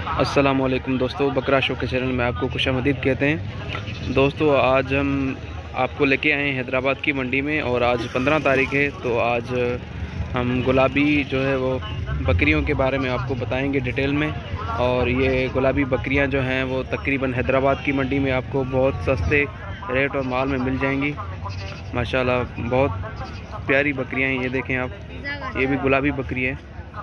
अस्सलाम वालेकुम दोस्तों, बकरा शो के चैनल में आपको खुशामदीद कहते हैं। दोस्तों आज हम आपको लेके आए हैं हैदराबाद की मंडी में और आज 15 तारीख है। तो आज हम गुलाबी जो है वो बकरियों के बारे में आपको बताएंगे डिटेल में। और ये गुलाबी बकरियां जो हैं वो तकरीबन हैदराबाद की मंडी में आपको बहुत सस्ते रेट और माल में मिल जाएंगी। माशाल्लाह बहुत प्यारी बकरियां हैं। ये देखें आप, ये भी गुलाबी बकरी है।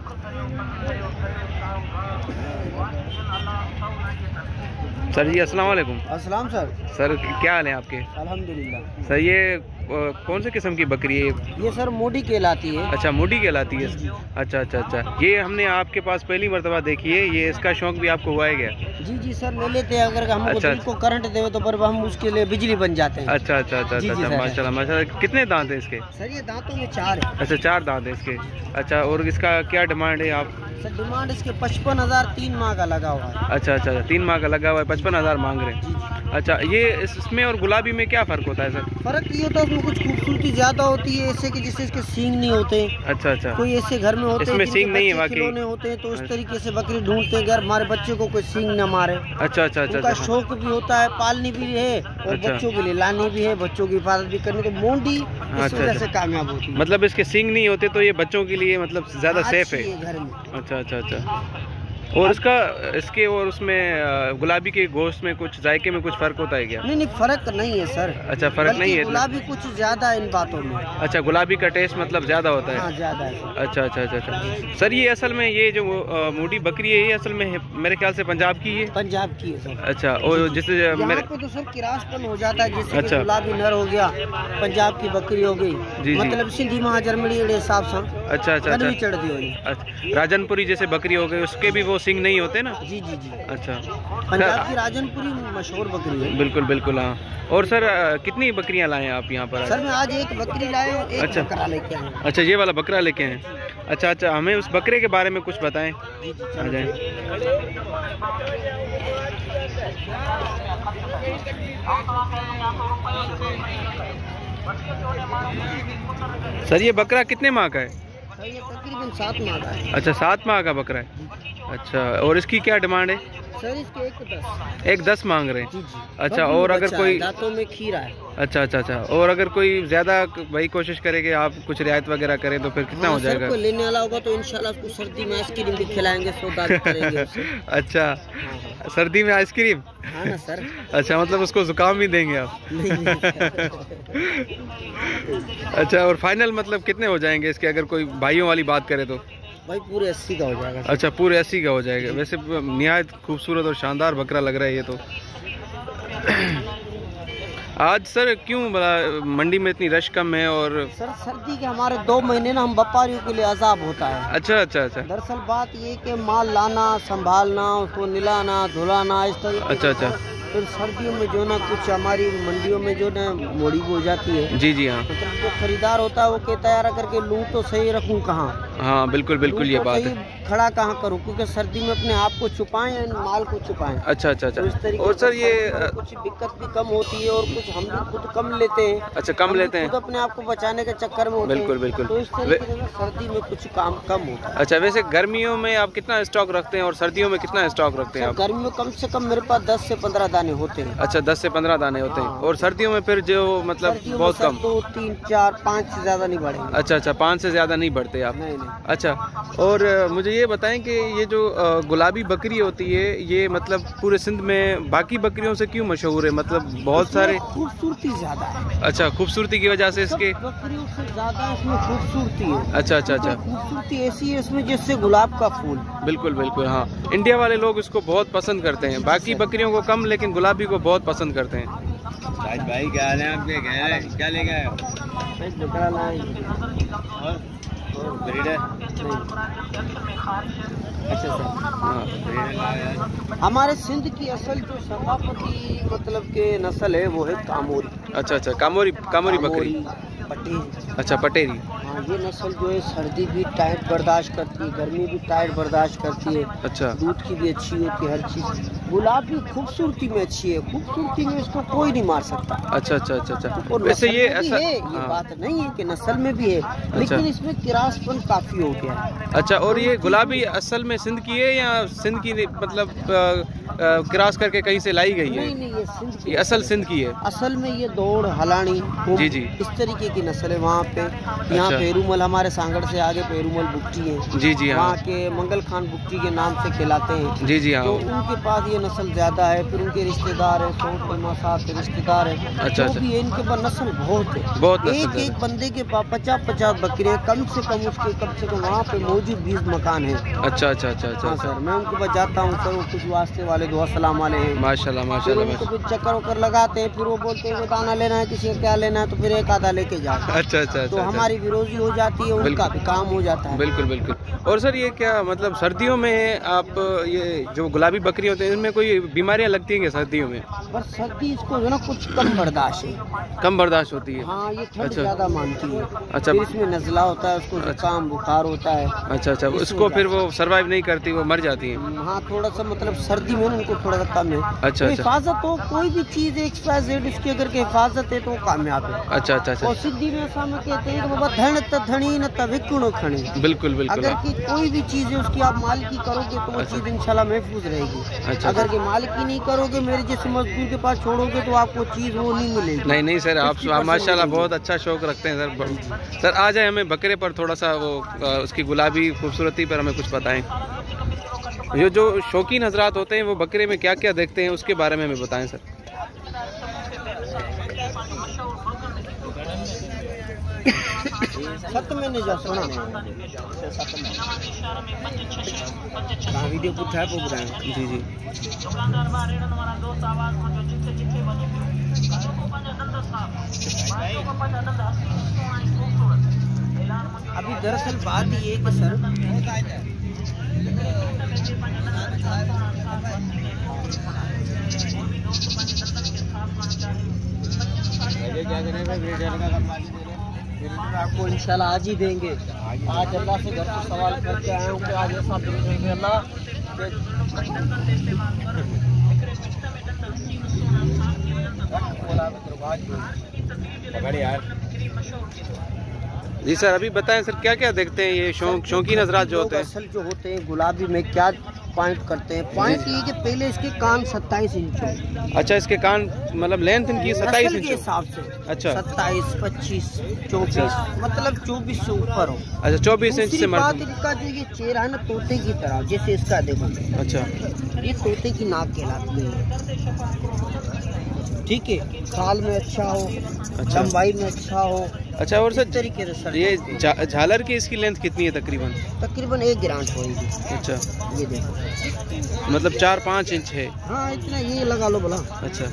सर जी अस्सलाम वालेकुम। अस्सलाम सर क्या हाल है आपके? अल्हम्दुलिल्लाह। सर ये कौन से किस्म की बकरी है? ये सर मोडी कहलाती है। अच्छा, मोडी कहलाती है। अच्छा अच्छा अच्छा, ये हमने आपके पास पहली मरतबा देखी है। ये इसका शौक भी आपको हुआ है क्या? जी जी सर, ले लेते हैं। अगर हमको अच्छा, दिल को करंट दे तो पर हम उसके लिए बिजली बन जाते हैं। अच्छा अच्छा अच्छा अच्छा, माशाल्लाह माशाल्लाह। कितने दांत हैं इसके? सर ये दांतों में 4 है। अच्छा 4 दांत हैं इसके। अच्छा, और इसका क्या डिमांड है आप? सर डिमांड इसके 55,000 3 माह का लगा हुआ है। अच्छा अच्छा, 3 माह का लगा हुआ है, 55,000 मांग रहे हैं। अच्छा, ये इसमें और गुलाबी में क्या फ़र्क होता है सर? फर्क ये होता है उसमें कुछ खूबसूरती ज्यादा होती है, ऐसे कि जिससे इसके सींग नहीं होते। अच्छा अच्छा, कोई ऐसे घर में होते हैं इसमें सींग नहीं है वाकई होते हैं, तो उस तरीके से बकरी ढूंढते हैं घर हमारे बच्चे को कोई सींग न मारे। अच्छा अच्छा अच्छा, उनका शौक भी होता है, पालनी भी है और बच्चों के लिए लानी भी है, बच्चों की हिफाजत भी करनी। तो मोडी इस वजह से कामयाब होती है। मतलब इसके सींग नहीं होते तो ये बच्चों के लिए मतलब ज़्यादा सेफ है घर में। अच्छा अच्छा अच्छा। और इसके और उसमें गुलाबी के गोश्त में कुछ जायके में कुछ फ़र्क होता है क्या? नहीं फ़र्क नहीं है सर। अच्छा, फ़र्क नहीं है। गुलाबी कुछ ज़्यादा इन बातों में। अच्छा, गुलाबी का टेस्ट मतलब ज़्यादा होता है। हाँ, ज़्यादा है। अच्छा अच्छा अच्छा अच्छा। सर ये असल में ये जो मोटी बकरी है, ये असल में मेरे ख्याल से पंजाब की है। पंजाब की है सर। अच्छा, और जिससे मेरे पे तो सर किरासपन हो जाता है। जैसे अच्छा, गुलाबी नर हो गया, पंजाब की बकरी हो गई, जी मतलब सिंधी महाजरमड़ी के हिसाब से। अच्छा अच्छा अच्छा, चढ़ दी हुई। अच्छा, राजनपुरी जैसे बकरी हो गई, उसके भी वो सिंग नहीं होते ना? जी जी जी। अच्छा, पंजाब की राजनपुरी मशहूर बकरी है। बिल्कुल बिल्कुल। हाँ, और सर कितनी बकरियां लाए हैं आप यहाँ पर? सर मैं आज एक बकरी लाया हूँ, एक अच्छा, बकरा लेके आया। अच्छा, ये वाला बकरा लेके आए। अच्छा अच्छा, हमें उस बकरे के बारे में कुछ बताएं। आ जाएं। सर ये बकरा कितने माह का है? सर ये तकरीबन 7 माह का है। अच्छा, 7 माह का बकरा है। अच्छा, और इसकी क्या डिमांड है? सर इसके 1 एक 10 मांग रहे हैं। जी जी। अच्छा, और अगर कोई दांतों में खीरा है। अच्छा अच्छा अच्छा, और अगर कोई ज़्यादा भाई कोशिश करे कि आप कुछ रियायत वगैरह करें तो फिर कितना हो जाएगा? कोई लेने वाला होगा तो इंशाल्लाह उसको सर्दी में आइसक्रीम भी खिलाएंगे, सौदा भी करेंगे उससे। अच्छा, सर्दी में आइसक्रीम? हाँ ना सर। अच्छा, मतलब उसको जुकाम भी देंगे आप? अच्छा, और फाइनल मतलब कितने हो जाएंगे इसके, अगर कोई भाइयों वाली बात करे तो? भाई पूरे 80 का हो जाएगा। अच्छा, पूरे 80 का हो जाएगा। वैसे निहायत खूबसूरत और शानदार बकरा लग रहा है ये तो। आज सर क्यों मंडी में इतनी रश कम है? और सर सर्दी के हमारे 2 महीने ना हम व्यापारियों के लिए अजाब होता है। अच्छा अच्छा अच्छा, दरअसल बात ये कि माल लाना, संभालना, उसको निलाना, धुलाना, इस तरह। अच्छा अच्छा, फिर सर्दियों में जो ना कुछ हमारी मंडियों में जो ना मोड़ी हो जाती है। जी जी हाँ, मतलब जो खरीदार होता है वो कहता है यार अगर के लूँ तो सही रखूँ कहाँ। हाँ बिल्कुल बिल्कुल, ये बात है। खड़ा कहाँ करूँ, क्योंकि सर्दी में अपने आप को छुपाएं, माल को छुपाएं। अच्छा अच्छा अच्छा, तो और सर ये कुछ दिक्कत भी कम होती है और कुछ हम भी खुद कम लेते हैं। अच्छा, कम लेते हैं, खुद अपने आप को बचाने के चक्कर में होते हैं। बिल्कुल बिल्कुल। तो इस तरीके से सर्दी में कुछ काम कम होता है। अच्छा, वैसे गर्मियों में आप कितना स्टॉक रखते हैं और सर्दियों में कितना स्टॉक रखते हैं आप? गर्मी में कम से कम मेरे पास 10 से 15 दाने होते हैं। अच्छा, 10 से 15 दाने होते हैं। और सर्दियों में फिर जो मतलब बहुत कम? 2, 3, 4, 5 से ज्यादा नहीं बढ़ेंगे। अच्छा अच्छा, 5 से ज़्यादा नहीं बढ़ते आप? नहीं नहीं। अच्छा, और मुझे ये बताएं कि ये जो गुलाबी बकरी होती है ये मतलब पूरे सिंध में बाकी बकरियों से क्यों मशहूर है? मतलब बहुत सारे खूबसूरती ज्यादा है। अच्छा, खूबसूरती की वजह से इसके? बकरियों से ज्यादा इसमें खूबसूरती है। अच्छा अच्छा अच्छा, खूबसूरती ऐसी है इसमें जैसे गुलाब का फूल। बिल्कुल बिल्कुल। हाँ, इंडिया वाले लोग इसको बहुत पसंद करते हैं, बाकी बकरियों को कम, लेकिन गुलाबी को बहुत पसंद करते हैं। आज भाई क्या हाल है आपके? क्या ले गए? ब्रीडर? अच्छा सर, हाँ, हमारे सिंध की असल जो सकाफती मतलब के नस्ल है वो है कामोरी। अच्छा अच्छा, कामोरी बकरी। पटेरी। अच्छा, पटेरी। हाँ हाँ, ये नस्ल जो है सर्दी भी टाइट बर्दाश्त करती है, गर्मी भी टाइट बर्दाश्त करती है। अच्छा, दूध की भी अच्छी होती है, हर चीज़। गुलाबी खूबसूरती में अच्छी है, खूबसूरती में इसको कोई नहीं मार सकता। अच्छा अच्छा अच्छा अच्छा। और वैसे नस्ल ये में भी ऐसा है, ये बात नहीं है कि नस्ल में भी है, लेकिन इसमें किरासपन काफी हो गया है। अच्छा, और ये गुलाबी असल में सिंध की है या सिंध की मतलब क्रॉस करके कहीं से लाई गई है? नहीं, ये सिंध की, ये असल सिंध की है। असल में ये दौड़ हलानी जी जी, इस तरीके की नस्ल है वहाँ पे। यहाँ अच्छा। पेरूमल, हमारे सांगड़ से आगे पेरूमल बुकटी है। जी जी, हाँ। वहाँ के मंगल खान बुकटी के नाम से खिलाते हैं। जी जी, हाँ। तो उनके पास ये नस्ल ज्यादा है, फिर उनके रिश्तेदार है, साथ रिश्तेदार है। अच्छा, जो भी है, इनके पास नस्ल बहुत है, बहुत नस्ल एक है। एक बंदे के पास 50-50 बकरे, कम से कम वहाँ पे मौजूद 20 मकान है। अच्छा अच्छा अच्छा हाँ अच्छा, सर, मैं उनके पास जाता हूँ सर, वो कुछ वास्ते वाले दो अस्सलाम वाले हैं। माशाल्लाह फिर माशाल्लाह उनको माशाल्लाह। फिर चक्कर वक्कर लगाते हैं, फिर वो बोलते हैं वो दाना लेना है, किसी का क्या लेना है, तो फिर एक आधा लेके जाते हैं। अच्छा अच्छा तो अच्छा, हमारी भी रोजी हो जाती है, उनका भी काम हो जाता है। बिल्कुल बिल्कुल। और सर ये क्या मतलब सर्दियों में आप ये जो गुलाबी बकरी होते हैं इनमें कोई बीमारियां लगती हैं क्या सर्दियों में? पर सर्दी इसको जो ना कुछ कम बर्दाश्त है। कम बर्दाश्त होती है? हाँ, ये ठंड अच्छा। ज्यादा मानती है। अच्छा। फिर इसमें नज़ला होता है, उसको जुकाम बुखार होता है। अच्छा अच्छा, उसको फिर वो सरवाइव नहीं करती, वो मर जाती हैं? हाँ, थोड़ा सा मतलब सर्दी में उनको थोड़ा सा कम है। अच्छा, तो अच्छा। हिफाजत हो, कोई भी चीज़ XYZ उसकी अगर के हिफाजत है तो वो कामयाब है। अच्छा अच्छा अच्छा, और सिद्धि में ऐसा में कहते हैं कि बाबा धन धनी न तविकुण खणी। बिल्कुल बिल्कुल। अगर की कोई भी चीज़ है उसकी आप मालिकी करोगे तो वो अच्छा। चीज़ इंशाल्लाह महफूज रहेगी। अच्छा। अगर की मालिकी नहीं करोगे, मेरे जैसे मजदूर के पास छोड़ोगे तो आपको चीज़ वो नहीं मिलेगी। नहीं नहीं सर, आप 50% माशाल्लाह मिलेगी। बहुत अच्छा शौक रखते हैं सर। सर आ जाए हमें बकरे पर थोड़ा सा वो उसकी गुलाबी खूबसूरती पर हमें कुछ बताएं। ये जो शौकीन हजरात होते हैं वो बकरे में क्या क्या देखते हैं उसके बारे में हमें बताएं सर। सत में नहीं जा सुना वीडियो पुठा है प्रोग्राम। जी जी, अभी दरअसल बात ये है कि सर आपको इंशाल्लाह आज ही देंगे। आज अल्लाह से घर से सवाल करके आए हूँ कि आज ऐसा देंगे अल्लाह। जी सर, अभी बताएं सर क्या क्या देखते हैं ये शौकीन हजरात जो होते हैं? असल जो होते हैं गुलाबी में क्या पॉइंट करते हैं, पॉइंट ये कि पहले इसके कान 27 इंच हो। अच्छा, इसके कान मतलब लेंथ इनकी 27 नस्ल इंच के हो? हिसाब से। अच्छा। 27, 25, 24, मतलब 24 से ऊपर हो। अच्छा, 24 इंच से दूसरी बात मर्द। इनका जो ये चेहरा है ना तोते की तरह, जैसे इसका देखो, अच्छा ये तोते की नाक कहलाती है। ठीक है, साल में अच्छा हो, अच्छा। लंबाई में अच्छा हो। अच्छा, और इस सर तरीके से सर ये झालर की इसकी लेंथ कितनी है तकरीबन? तकरीबन 1 ग्रांट होगी। अच्छा, ये देखो, मतलब 4-5 इंच है? हाँ इतना ये लगा लो भला। अच्छा,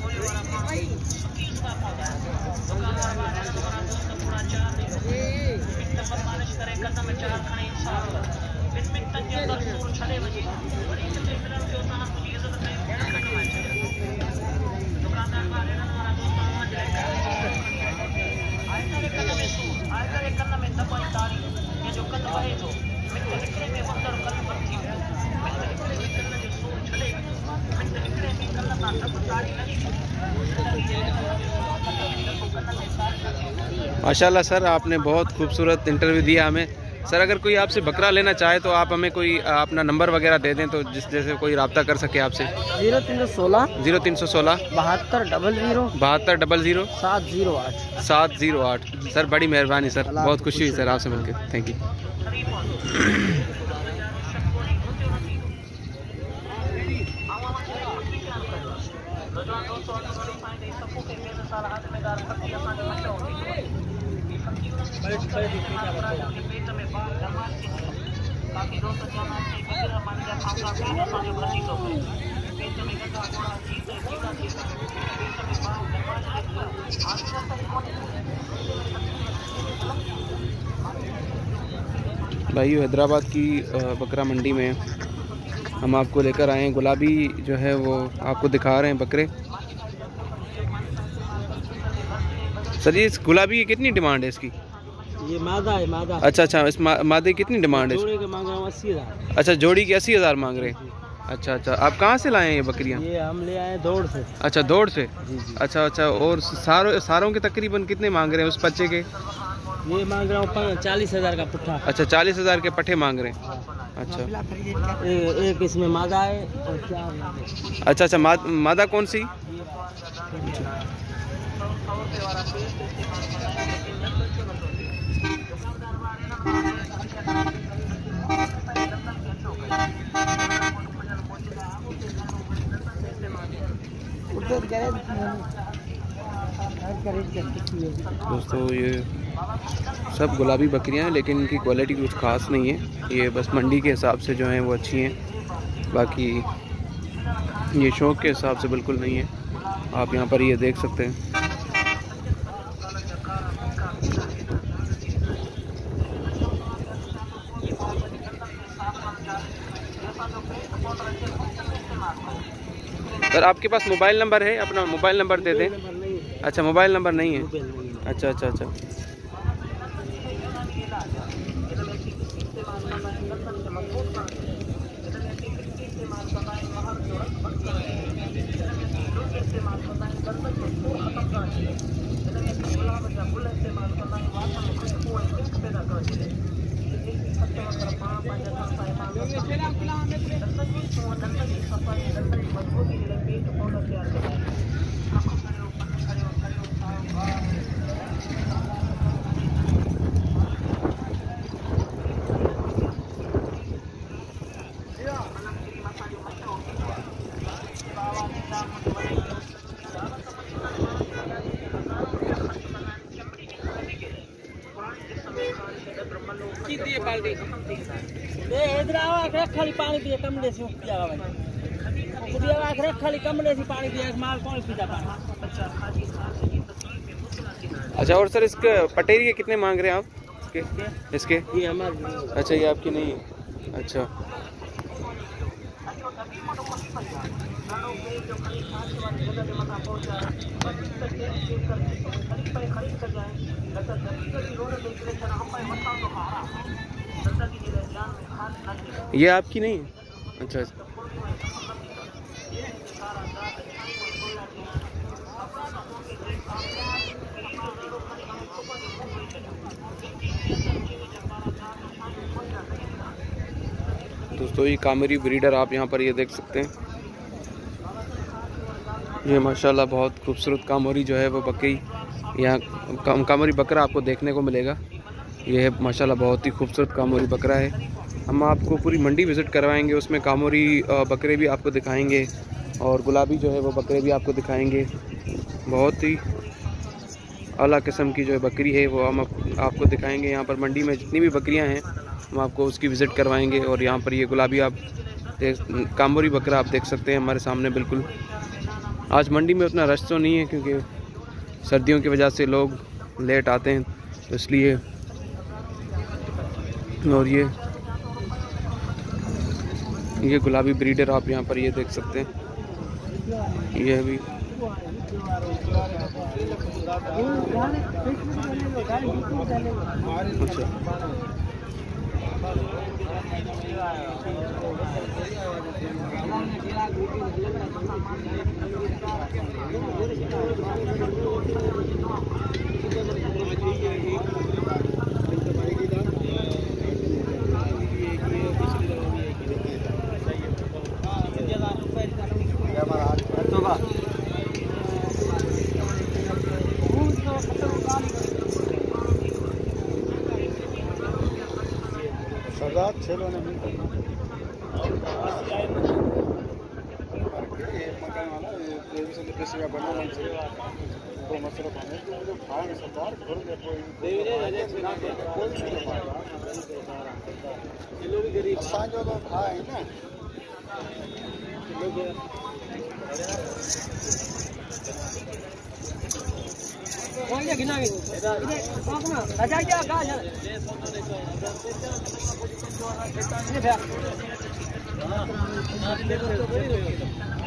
माशाल्लाह सर, आपने बहुत खूबसूरत इंटरव्यू दिया हमें। सर अगर कोई आपसे बकरा लेना चाहे तो आप हमें कोई अपना नंबर वगैरह दे दें तो जिस जैसे कोई रब्ता कर सके आपसे। 0316 0316 7200 7200 708। 708। सर बड़ी मेहरबानी सर, बहुत खुशी हुई सर आपसे मिलकर, थैंक यू। भाई हैदराबाद की बकरा मंडी में हम आपको लेकर आए हैं गुलाबी जो है वो आपको दिखा रहे हैं बकरे। सर ये इस गुलाबी की कितनी डिमांड है इसकी? ये मादा है, मादा। अच्छा अच्छा, इस मादे की कितनी डिमांड है? जोड़े के मांग रहा हूँ 80,000। अच्छा, जोड़ी की 80,000 मांग रहे हैं। अच्छा अच्छा, आप कहाँ से लाए हैं ये बकरियाँ? ये हम ले आए दौड़ से। अच्छा, दौड़ से। जी जी। अच्छा अच्छा, और सारों के तकरीबन कितने मांग रहे हैं उस बच्चे के? ये मांग रहा हूँ 40,000 का पुट्ठा। अच्छा, 40,000 के पट्ठे मांग रहे हैं। अच्छा एक इसमें मादा है और 4। अच्छा अच्छा, मादा कौन सी? दोस्तों ये सब गुलाबी बकरियां हैं, लेकिन इनकी क्वालिटी कुछ ख़ास नहीं है। ये बस मंडी के हिसाब से जो हैं वो अच्छी हैं, बाकी ये शौक़ के हिसाब से बिल्कुल नहीं है। आप यहाँ पर ये देख सकते हैं। सर, आपके पास मोबाइल नंबर है? अपना मोबाइल नंबर दे दें। अच्छा, मोबाइल नंबर नहीं है। अच्छा अच्छा अच्छा। खाली पानी पिए कमरे से खाली कमरे से पानी पिए, माल कौन पीता पानी। अच्छा, और सर इसके पटेरी के कितने मांग रहे हैं आप? इसके ये हमारे। अच्छा, ये आपकी नहीं है। अच्छा ये आपकी नहीं है। अच्छा दोस्तों, ये कामरी ब्रीडर आप यहाँ पर ये देख सकते हैं। ये माशाल्लाह बहुत खूबसूरत कामरी जो है वो बकरी, यहाँ कामरी बकरा आपको देखने को मिलेगा। ये है माशाल्लाह बहुत ही खूबसूरत कामरी बकरा है। हम आपको पूरी मंडी विज़िट करवाएंगे, उसमें कामरी बकरे भी आपको दिखाएंगे और गुलाबी जो है वो बकरे भी आपको दिखाएंगे। बहुत ही आला किस्म की जो बकरी है वो हम आपको दिखाएंगे। यहाँ पर मंडी में जितनी भी बकरियाँ हैं हम आपको उसकी विज़िट करवाएंगे। और यहाँ पर ये गुलाबी आप कामरी बकरा आप देख सकते हैं हमारे सामने बिल्कुल। आज मंडी में उतना रश तो नहीं है क्योंकि सर्दियों की वजह से लोग लेट आते हैं, तो इसलिए। और ये गुलाबी ब्रीडर आप यहाँ पर ये देख सकते हैं। ये भी अच्छा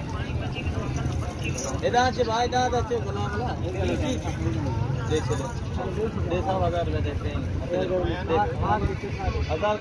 भाई दादा 10,000 में देते हैं। 1000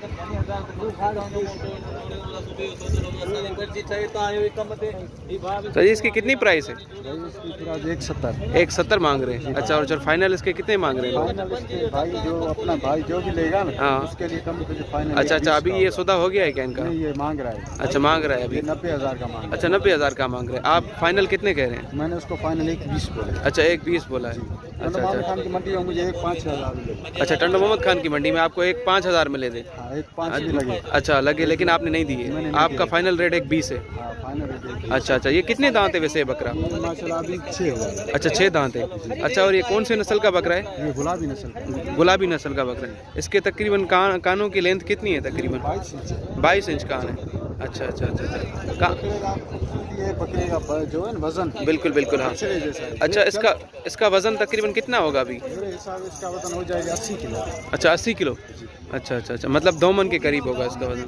तो जी इसकी कितनी प्राइस है? 170। 170 मांग रहे हैं। अच्छा, और फाइनल इसके कितने मांग रहे हैं? भाई जो अपना भाई जो भी लेगा ना, हाँ, उसके लिए कम से फाइनल। अच्छा, अभी ये सौदा हो गया है क्या इनका? ये मांग रहा है। अच्छा, मांग रहा है अभी 90,000 का मांग। अच्छा, 90,000 का मांग रहे हैं। आप फाइनल कितने कह रहे हैं? मैंने उसको फाइनल 120 बोला। अच्छा, 120 बोला है। अच्छा, खान की मंडी में मुझे 1,05,000। अच्छा, टंडो मोहम्मद खान की मंडी में आपको 1,05,000 में ले दे। 1,05,000 भी लगे। अच्छा, लगे, लेकिन आपने नहीं दिए। आपका फाइनल रेट 120 है। अच्छा, ये कितने दांत है वैसे बकरा? माशाल्लाह अभी 6 अच्छा, 6 दांत है। अच्छा, और ये कौन से नस्ल का बकरा है? ये गुलाबी नस्ल। गुलाबी नस्ल का बकरा है। इसके तकरीबन कानों की लेंथ कितनी है? तकरीबन 22 इंच कान है। अच्छा। ये बकरे का जो है वजन बिल्कुल हाँ। अच्छा, इसका वजन तकरीबन कितना होगा अभी? मेरे हिसाब से इसका वजन हो जाएगा 80 किलो। अच्छा, 80 किलो। अच्छा, मतलब 2 मन के करीब होगा इसका वजन।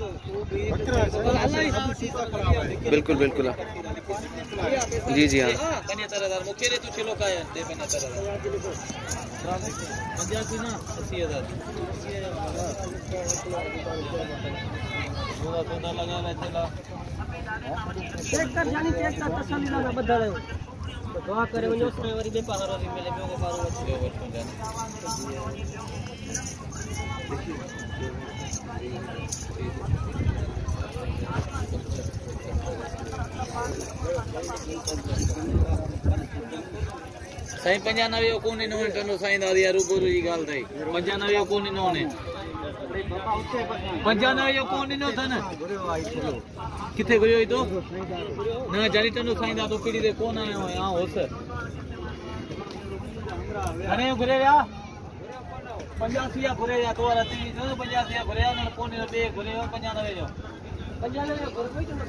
बिल्कुल हाँ। जी हाँ। साईं 95 कोने नो टनो साईं दादी रूबरू जी गाल थई 95 कोने नो ने 95 कोने नो थन किथे गयो तो ना जानी टनो साईं दा तो पीड़ी दे कोन आयो हां होस अने घुरे या 85 घुरे या तो राती 85 घुरे ना कोने बे घुरे 95 जो 95 घुरे कोई तो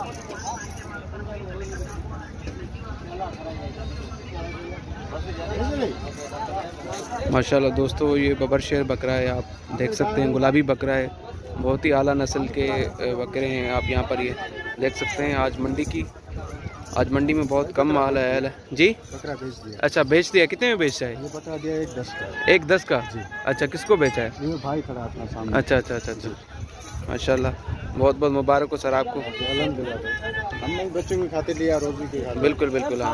माशाल्लाह दोस्तों, ये बबरशेर बकरा है। आप देख सकते हैं, गुलाबी बकरा है। बहुत ही आला नस्ल के बकरे हैं। आप यहाँ पर ये देख सकते हैं। आज मंडी में बहुत कम माल है जी। बकरा बेच दिया। अच्छा, बेच दिया। कितने में बेचा है? ये बता दिया 1,10 का। 1,10 का? अच्छा, किसको बेचा है? ये भाई खड़ा अपना सामने। अच्छा। माशाल्लाह, बहुत मुबारक हो सर आपको। हमने बच्चों की खातिर लिया, रोजी की खातिर। बिल्कुल हाँ।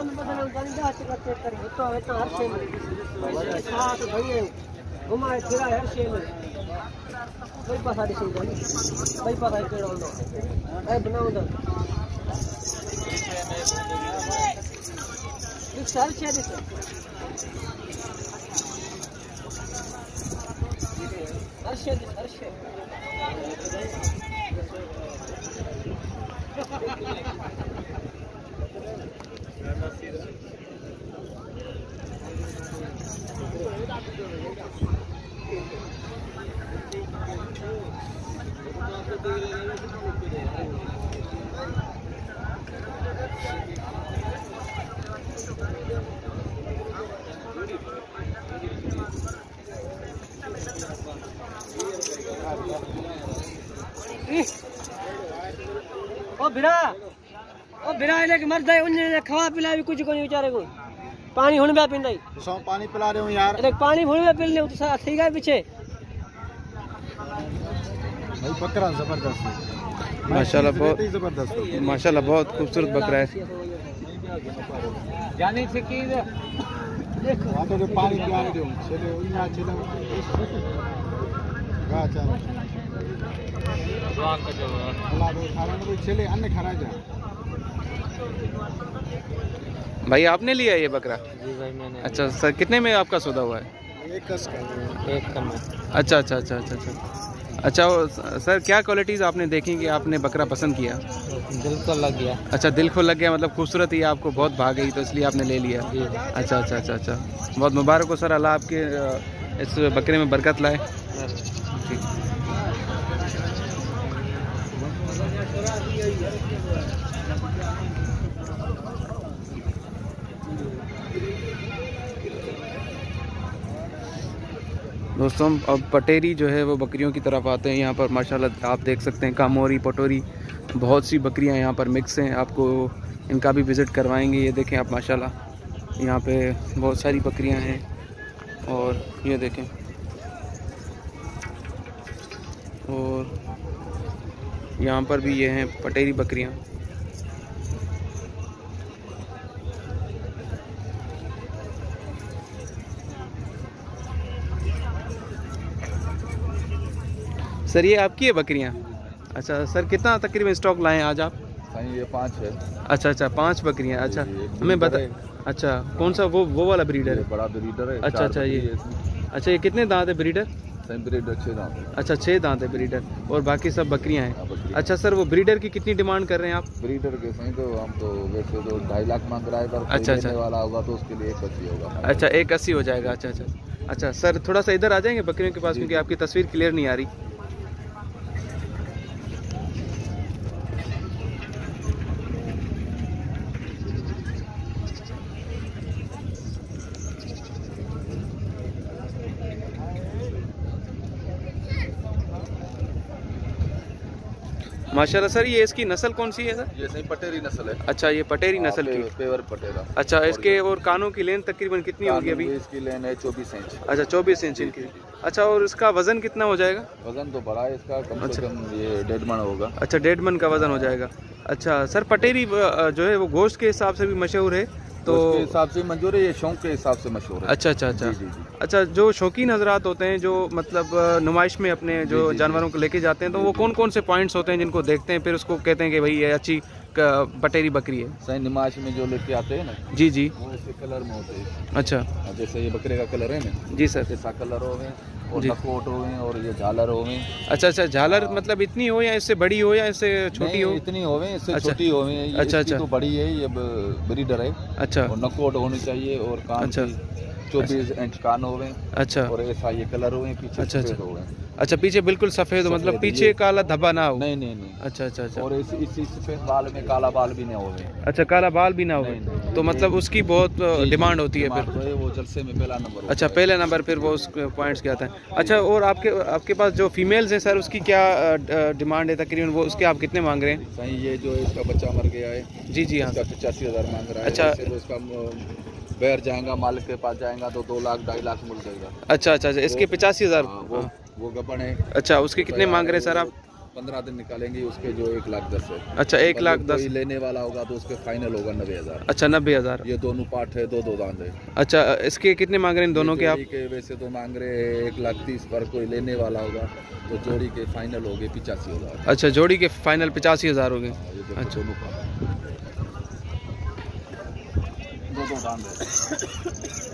ओ बिना इले के मरदा उन्हें खवा पिला भी कुछ कोनी बेचारे को। पानी हुन बे पिंदा ही सो पानी पिला रहे हूं यार। इले पानी हुन बे पिलने तो सा सही गए पीछे। भाई बकरा जबरदस्त है माशाल्लाह, बहुत जबरदस्त। माशाल्लाह, बहुत खूबसूरत बकरा है। जानी से की देखो वहां तो पानी पिला रहे हूं। चले यहां चले गा चल वाह का अल्लाह दो खाना में चले अन्य खरा जा। भाई आपने लिया ये बकरा? जी भाई मैंने। अच्छा सर, कितने में आपका सौदा हुआ है? 1,10 का। एक कम है। अच्छा। अच्छा सर, क्या क्वालिटीज़ आपने देखी कि आपने बकरा पसंद किया? दिल को लग गया। अच्छा, दिल को लग गया, मतलब खूबसूरत ही आपको बहुत भाग गई तो इसलिए आपने ले लिया। अच्छा। बहुत मुबारक हो सर, अल्लाह आपके इस बकरे में बरकत लाए। ठीक। दोस्तों, अब पटेरी जो है वो बकरियों की तरफ आते हैं। यहाँ पर माशाल्लाह आप देख सकते हैं, कामोरी पटोरी बहुत सी बकरियाँ यहाँ पर मिक्स हैं। आपको इनका भी विज़िट करवाएंगे। ये देखें आप, माशाल्लाह यहाँ पे बहुत सारी बकरियाँ हैं। और ये देखें, और यहाँ पर भी ये हैं पटेरी बकरियाँ। सर ये आपकी है बकरियाँ? अच्छा सर, कितना तकरीबन स्टॉक लाए हैं आज आप? ये 5 है। अच्छा अच्छा, 5 बकरियाँ। अच्छा हमें बता, अच्छा कौन सा वो वाला ब्रीडर है? बड़ा ब्रीडर है। अच्छा अच्छा, ये अच्छा, ये कितने दांत है ब्रीडर? ब्रीडर 6 दांत है। अच्छा 6 दांत है ब्रीडर, और बाकी सब बकरियां हैं। अच्छा सर, वो ब्रीडर की कितनी डिमांड कर रहे हैं आप? ब्रीडर के सही तो हम तो वैसे तो 2.5 लाख मांग रहा है, पर अच्छा अच्छा वाला होगा तो उसके लिए 180 होगा। अच्छा 180 हो जाएगा। अच्छा अच्छा अच्छा सर, थोड़ा सा इधर आ जाएंगे बकरियों के पास, क्योंकि आपकी तस्वीर क्लियर नहीं आ रही। माशाल्लाह सर, ये इसकी नस्ल कौन सी है सर? ये सही पटेरी नस्ल है। अच्छा, ये पटेरी नस्ल की पेवर पटेरा। अच्छा, इसके और कानों की लेंथ तकरीबन कितनी होगी अभी? इसकी लेंथ है 24 इंच। अच्छा 24 इंच इनकी। अच्छा, और इसका वजन कितना हो जाएगा? वजन तो बड़ा है इसका, कम से कम ये 1.5 मन होगा। अच्छा 1.5 मन का वजन हो जाएगा। अच्छा सर, पटेरी जो है वो गोश्त के हिसाब से भी मशहूर है, तो उसके हिसाब से मंजूर है, ये शौक के हिसाब से मशहूर है। अच्छा अच्छा अच्छा जी। अच्छा, जो शौकीन हजरात होते हैं, जो मतलब नुमाइश में अपने जो जानवरों को लेके जाते हैं, तो वो कौन कौन से पॉइंट्स होते हैं जिनको देखते हैं फिर उसको कहते हैं कि भाई ये अच्छी पटेरी बकरी है? सही नुमाइश में जो लेके आते हैं ना, जी जी, वो ऐसे कलर में होते हैं। अच्छा, जैसे ये बकरे का कलर है ना, जी सर, ऐसा कलर हो गए, और नकोट हो गए, और ये झालर हो गए। अच्छा अच्छा, झालर मतलब इतनी हो या इससे बड़ी हो या इससे छोटी हो? इतनी हो गए, इससे अच्छा। छोटी हो गई। अच्छा अच्छा, तो बड़ी है, ये ब्रीडर है। अच्छा, और नकोट होनी चाहिए, और कान अच्छा 24 इंच कान हो गए। अच्छा, और ऐसा ये कलर हो गए, पीछे अच्छा सफेद हो गए। अच्छा, पीछे बिल्कुल सफेद हो, मतलब पीछे काला धब्बा ना हो? नहीं नहीं नहीं। अच्छा अच्छा अच्छा, और इसी सफेद बाल में काला बाल भी नहीं हो गए। अच्छा, काला बाल भी ना हो, तो मतलब उसकी बहुत डिमांड होती है फिर? तो वो जलसे में पहला नंबर। अच्छा, पहले नंबर फिर वो उस पॉइंट्स के आता है। अच्छा, और आपके पास जो फीमेल्स हैं सर, उसकी क्या डिमांड है तकरीबन, वो उसके आप कितने मांग रहे हैं? सही, ये जो इसका बच्चा मर गया है, जी जी हाँ, 85,000 मांग रहा है। अच्छा, तो इसका बैर जाएगा, मालिक के पास जाएगा तो 2 लाख 2.5 लाख मिल जाएगा। अच्छा अच्छा अच्छा, इसके 85,000। वो गबन है। अच्छा, उसके कितने मांग रहे हैं सर आप? 15 दिन निकालेंगे उसके, जो 1,10,000 है। अच्छा 1,10,000 लेने वाला होगा तो उसके फाइनल होगा 90,000। अच्छा 90,000। ये दोनों पार्ट है, दो दांत है। अच्छा, इसके कितने मांग रहे हैं दोनों के आप? वैसे तो मांग रहे हैं 1,30,000, पर कोई लेने वाला होगा तो जोड़ी के फाइनल हो गए 85,000। अच्छा, जोड़ी के फाइनल 85,000 हो गए। अच्छा, दो दांत है।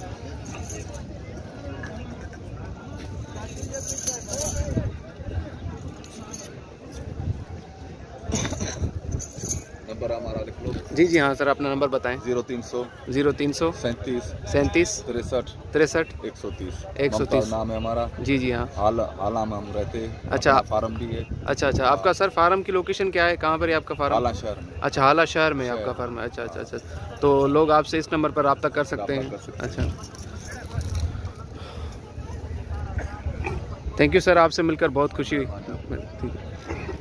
नंबर हमारा लिख लो। जी जी हाँ सर, अपना नंबर बताएं। 0300 37 37 63 63 63 130 नाम है हमारा। जी जी हाँ, आला में हम रहते हैं। अच्छा, फार्म भी है। अच्छा अच्छा, आपका सर फार्म की लोकेशन क्या है, कहाँ पर है आपका फार्म? हाला शहर में। अच्छा, हाला शहर में आपका फार्म है। अच्छा अच्छा अच्छा, तो लोग आपसे इस नंबर पर रब्ता कर सकते हैं? अच्छा, थैंक यू सर, आपसे मिलकर बहुत खुशी हुई। ठीक है।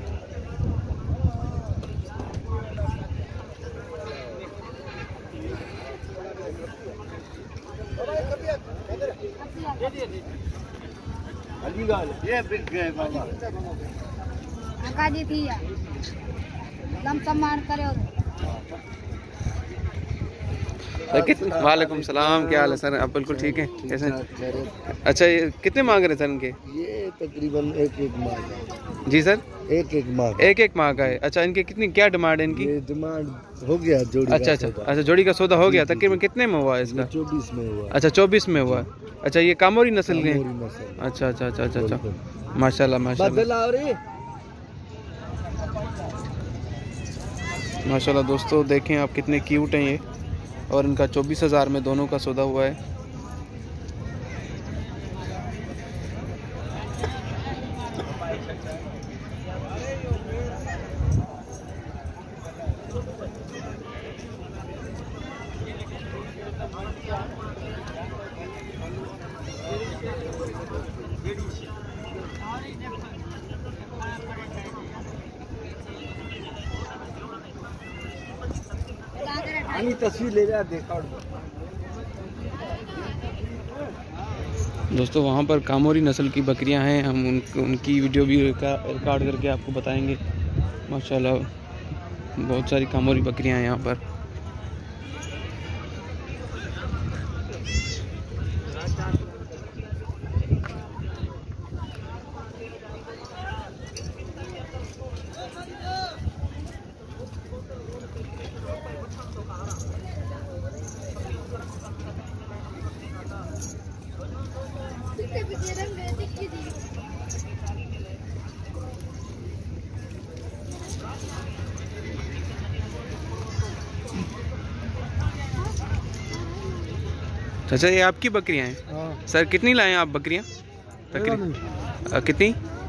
वालेकुम सलाम, क्या हाल है सर? आप बिल्कुल ठीक हैं? कैसे? अच्छा, ये कितने मांग रहे हैं सर इनके? ये तकरीबन एक माह का। जी सर, एक माह का है। अच्छा, इनके कितनी क्या डिमांड है इनकी? डिमांड हो गया जोड़ी। अच्छा अच्छा अच्छा, जोड़ी का सौदा हो गया। तकरीबन कितने में हुआ है इसका? 24 में हुआ। अच्छा 24 में हुआ। अच्छा, ये कामोरी नस्ल के? नस्ल। अच्छा अच्छा अच्छा अच्छा अच्छा, माशाल्लाह माशाल्लाह माशाल्लाह। दोस्तों देखें आप कितने क्यूट हैं ये, और इनका 24,000 में दोनों का सौदा हुआ है। तस्वीर ले जा, देखा दोस्तों वहाँ पर कामोरी नस्ल की बकरियां हैं, हम उनकी वीडियो भी रिकॉर्ड करके आपको बताएंगे। माशाल्लाह बहुत सारी कामोरी बकरियां हैं यहाँ पर। चाचा ये आपकी बकरियां हैं? सर कितनी लाए हैं आप बकरियां? कितनी?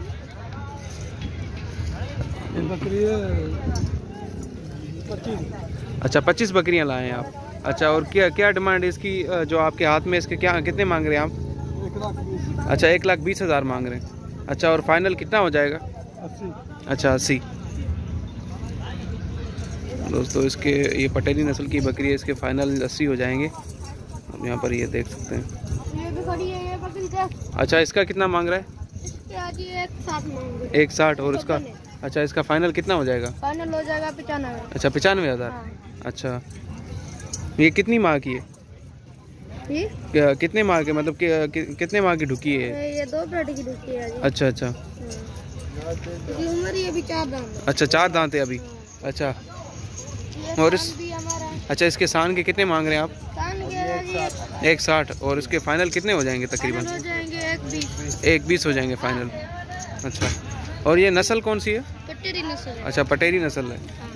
बकरी 25। अच्छा 25 बकरियां लाए हैं आप। अच्छा और क्या क्या डिमांड है इसकी जो आपके हाथ में, इसके क्या कितने मांग रहे हैं आप? 1,20,000। अच्छा 1,20,000 मांग रहे हैं। अच्छा और फाइनल कितना हो जाएगा? 80। अच्छा 80। दोस्तों इसके ये पटेली नस्ल की बकरी है, इसके फाइनल 80 हो जाएंगे। आप यहाँ पर ये देख सकते हैं। ये भी खड़ी है ये बकरी तो। अच्छा इसका कितना मांग रहा है? इसके आज 1,60 मांग रहे। 1,60 और इसका? अच्छा इसका फाइनल कितना हो जाएगा? फाइनल हो जाएगा 95। अच्छा 95,000। हाँ। अच्छा ये कितनी माह की है? ये कितने माह के मतलब कितने माह की ढुकी है? ये 2 पेट की ढुकी है जी। अच्छा अच्छा। इसकी उम्र ये भी 4 दांत है। अच्छा 4 दांत है अभी। अच्छा ये और साल भी हमारा है। अच्छा इसके सान के कितने मांग रहे हैं आप? कान के जी 1,60 और इसके फाइनल कितने हो जाएंगे तकरीबन? फाइनल हो जाएंगे 1,20। 1,20 हो जाएंगे फाइनल। अच्छा और ये नस्ल कौन सी है? पटेरी नस्ल है। अच्छा पटेरी नस्ल है।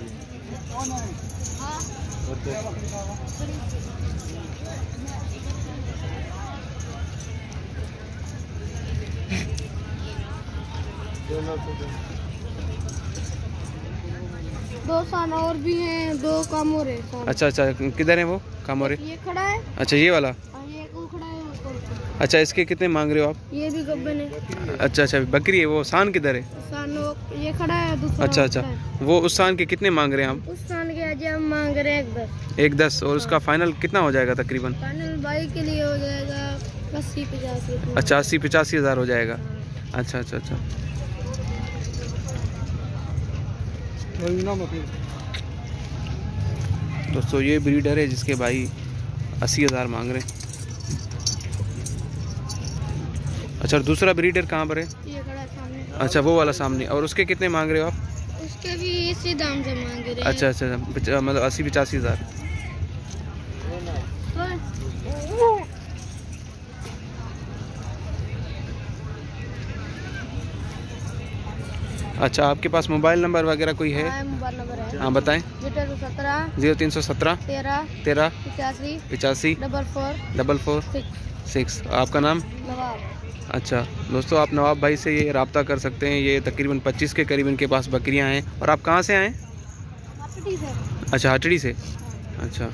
दो सान और भी हैं, 2 कामोरे सान। अच्छा अच्छा किधर है वो कामोरे? ये खड़ा है। अच्छा ये वाला? और ये उखड़ा है ऊपर। अच्छा इसके कितने मांग रहे हो आप? ये भी गब्बन है। अच्छा अच्छा बकरी है, वो सान किधर है? सान ये खड़ा है दूसरा। अच्छा अच्छा वो उस सान के कितने मांग रहे हैं आप? उस सान के आज हम मांग रहे हैं 1,10। 1,10 और उसका फाइनल कितना हो जाएगा तकरीबन? फाइनल बाई के लिए हो जाएगा 80-85। अच्छा 80-85 हज़ार हो जाएगा। अच्छा अच्छा अच्छा। दोस्तों ये ब्रीडर है जिसके भाई 80,000 मांग रहे हैं। अच्छा और दूसरा ब्रीडर कहाँ पर है? ये खड़ा है सामने। अच्छा वो वाला सामने, और उसके कितने मांग रहे हो आप? उसके भी इसी दाम से मांग रहे हैं। अच्छा अच्छा मतलब 80-85 हज़ार। अच्छा आपके पास मोबाइल नंबर वगैरह कोई है? मोबाइल नंबर है। हाँ बताएं। 0317 13 85 85 44 6। आपका नाम? नवाब। अच्छा दोस्तों आप नवाब भाई से ये रब्ता कर सकते हैं। ये तकरीबन 25 के करीब इनके पास बकरियां हैं। और आप कहाँ से आए? अच्छा हटड़ी से। अच्छा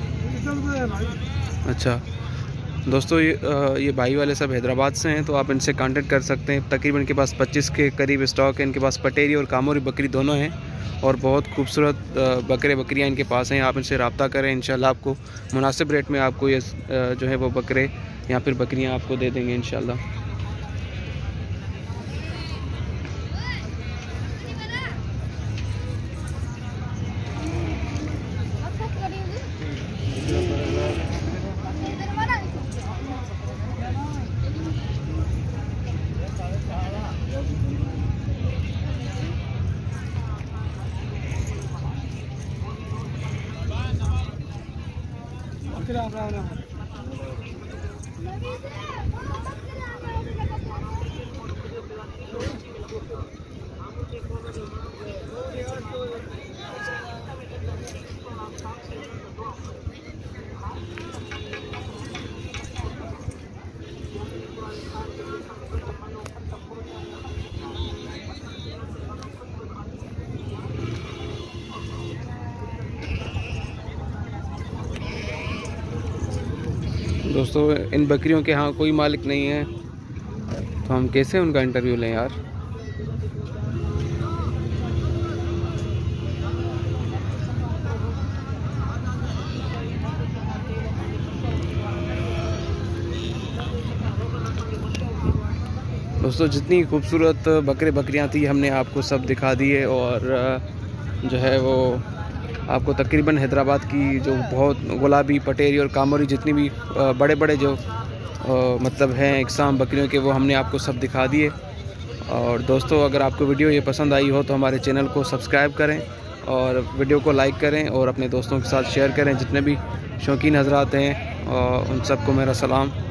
अच्छा दोस्तों ये भाई वाले सब हैदराबाद से हैं, तो आप इनसे कांटेक्ट कर सकते हैं। तकरीबन इनके पास 25 के करीब स्टॉक है। इनके पास पटेरी और कामोरी बकरी दोनों हैं और बहुत खूबसूरत बकरियां इनके पास हैं। आप इनसे रब्ता करें, इंशाल्लाह आपको मुनासिब रेट में आपको ये जो है वो बकरे या फिर बकरियां आपको दे देंगे इंशाल्लाह। दोस्तों इन बकरियों के यहाँ कोई मालिक नहीं है, तो हम कैसे उनका इंटरव्यू लें यार। दोस्तों जितनी खूबसूरत बकरे बकरियां थी हमने आपको सब दिखा दिए, और जो है वो आपको तकरीबन हैदराबाद की जो बहुत गुलाबी, पटेरी और कामोरी जितनी भी बड़े बड़े जो मतलब हैं इकसाम बकरियों के, वो हमने आपको सब दिखा दिए। और दोस्तों अगर आपको वीडियो ये पसंद आई हो तो हमारे चैनल को सब्सक्राइब करें और वीडियो को लाइक करें और अपने दोस्तों के साथ शेयर करें। जितने भी शौकीन हजरात हैं उन सबको मेरा सलाम।